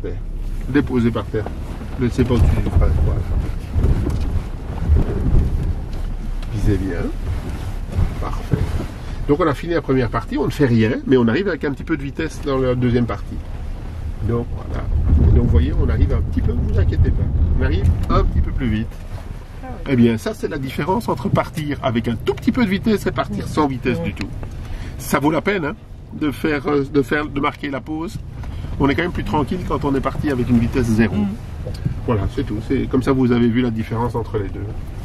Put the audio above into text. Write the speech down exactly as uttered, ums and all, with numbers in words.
terre. Déposez par terre. Ne laissez pas au-dessus du frein. Voilà. Visez bien. Parfait. Donc on a fini la première partie, on ne fait rien, mais on arrive avec un petit peu de vitesse dans la deuxième partie. Donc voilà. Et donc vous voyez, on arrive un petit peu, ne vous inquiétez pas, on arrive un petit peu plus vite. Eh bien ça c'est la différence entre partir avec un tout petit peu de vitesse et partir sans vitesse du tout. Ça vaut la peine hein, de, faire, de, faire, de marquer la pause. On est quand même plus tranquille quand on est parti avec une vitesse zéro. Voilà, c'est tout. Comme ça vous avez vu la différence entre les deux.